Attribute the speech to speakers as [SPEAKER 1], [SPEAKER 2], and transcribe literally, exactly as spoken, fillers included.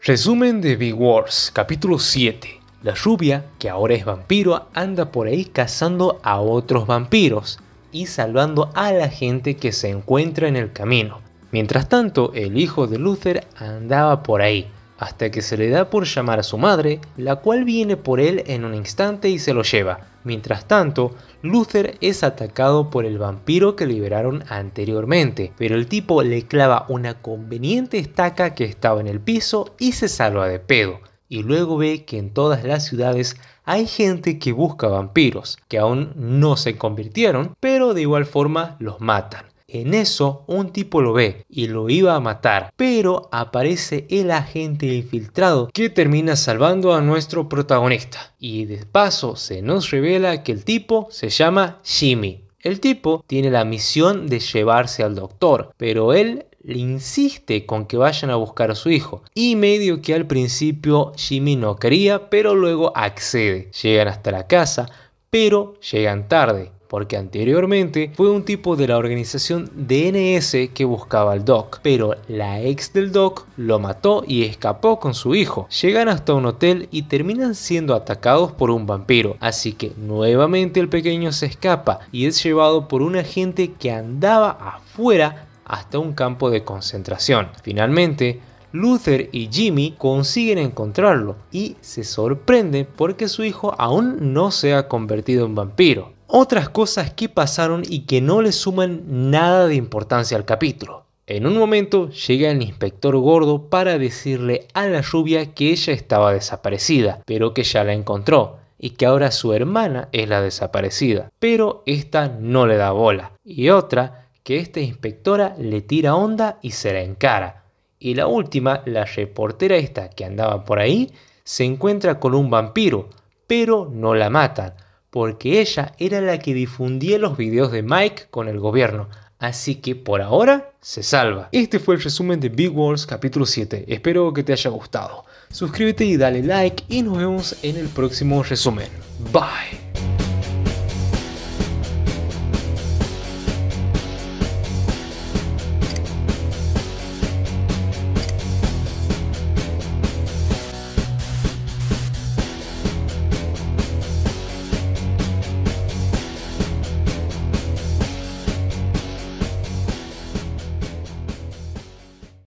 [SPEAKER 1] Resumen de Big Wars, capítulo siete. La rubia, que ahora es vampiro, anda por ahí cazando a otros vampiros y salvando a la gente que se encuentra en el camino. Mientras tanto, el hijo de Luther andaba por ahí, hasta que se le da por llamar a su madre, la cual viene por él en un instante y se lo lleva. Mientras tanto, Luther es atacado por el vampiro que liberaron anteriormente, pero el tipo le clava una conveniente estaca que estaba en el piso y se salva de pedo. Y luego ve que en todas las ciudades hay gente que busca vampiros, que aún no se convirtieron, pero de igual forma los matan. En eso, un tipo lo ve y lo iba a matar, pero aparece el agente infiltrado que termina salvando a nuestro protagonista. Y de paso se nos revela que el tipo se llama Jimmy. El tipo tiene la misión de llevarse al doctor, pero él le insiste con que vayan a buscar a su hijo. Y medio que al principio Jimmy no quería, pero luego accede. Llegan hasta la casa, pero llegan tarde, porque anteriormente fue un tipo de la organización D N S que buscaba al Doc, pero la ex del Doc lo mató y escapó con su hijo. Llegan hasta un hotel y terminan siendo atacados por un vampiro, así que nuevamente el pequeño se escapa y es llevado por un agente que andaba afuera hasta un campo de concentración. Finalmente, Luther y Jimmy consiguen encontrarlo y se sorprenden porque su hijo aún no se ha convertido en vampiro. Otras cosas que pasaron y que no le suman nada de importancia al capítulo. En un momento llega el inspector gordo para decirle a la rubia que ella estaba desaparecida, pero que ya la encontró y que ahora su hermana es la desaparecida, pero esta no le da bola. Y otra, que esta inspectora le tira onda y se la encara. Y la última, la reportera esta que andaba por ahí, se encuentra con un vampiro, pero no la matan, porque ella era la que difundía los videos de Mike con el gobierno, así que por ahora se salva. Este fue el resumen de Big Wars capítulo siete, espero que te haya gustado. Suscríbete y dale like y nos vemos en el próximo resumen. Bye.